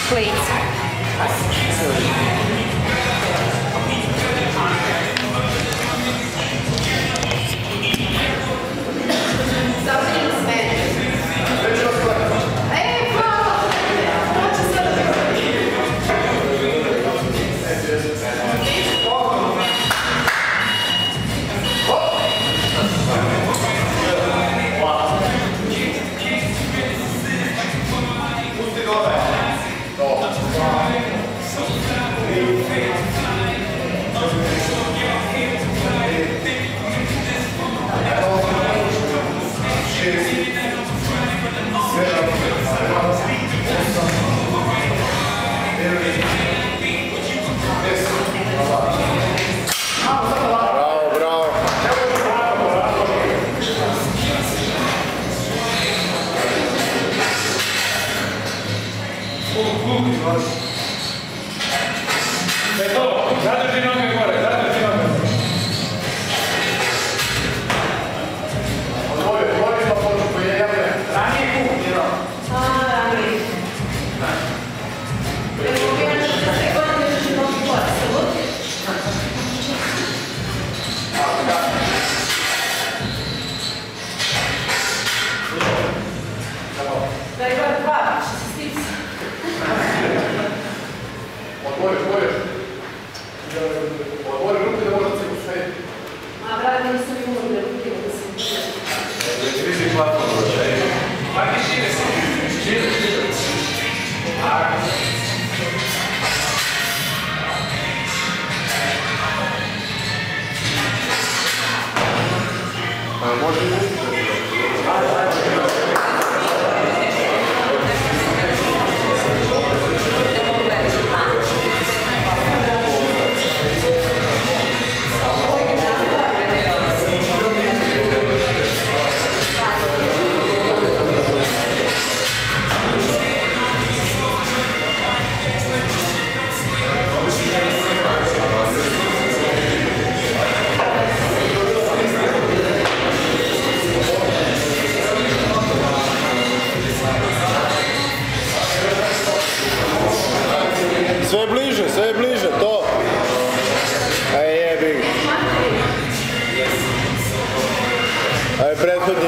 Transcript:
plates. Zadrži noge gore, zadrži noge. Odvori pa poču koji je javljen. Ranije kuk, jedno. Ranije. Evo, ja ću da se godine da ću nogi gore, se ludi. Da ima dva, što se stici. Odvori ruke da možda se usvedi. A brate, nisam imao da ruke da se usvedi. Vidi hvatno dođe. Maki šire se. Šire. Može li sve bliže, to. Aj jebi. Aj prethodni